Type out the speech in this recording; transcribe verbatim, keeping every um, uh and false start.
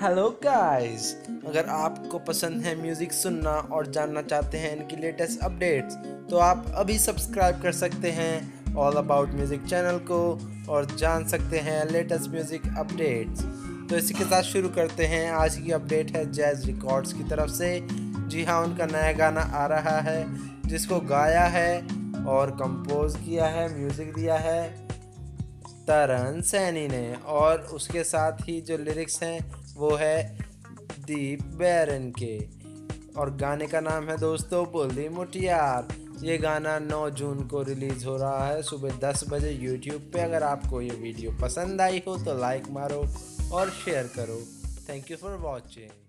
Hello guys, अगर आपको पसंद है म्यूज़िक सुनना और जानना चाहते हैं इनकी लेटेस्ट अपडेट्स तो आप अभी सब्सक्राइब कर सकते हैं ऑल अबाउट म्यूज़िक चैनल को और जान सकते हैं लेटेस्ट म्यूज़िक अपडेट्स। तो इसी के साथ शुरू करते हैं। आज की अपडेट है जैज़ रिकॉर्ड्स की तरफ से। जी हाँ, उनका नया गाना आ रहा है जिसको गाया है और कंपोज किया है, म्यूज़िक दिया है तरन सैनी ने, और उसके साथ ही जो लिरिक्स हैं वो है दीप बैरन के, और गाने का नाम है दोस्तों भुल्ली मुटियार। ये गाना नौ जून को रिलीज़ हो रहा है सुबह दस बजे यूट्यूब पे। अगर आपको ये वीडियो पसंद आई हो तो लाइक मारो और शेयर करो। Thank you for watching.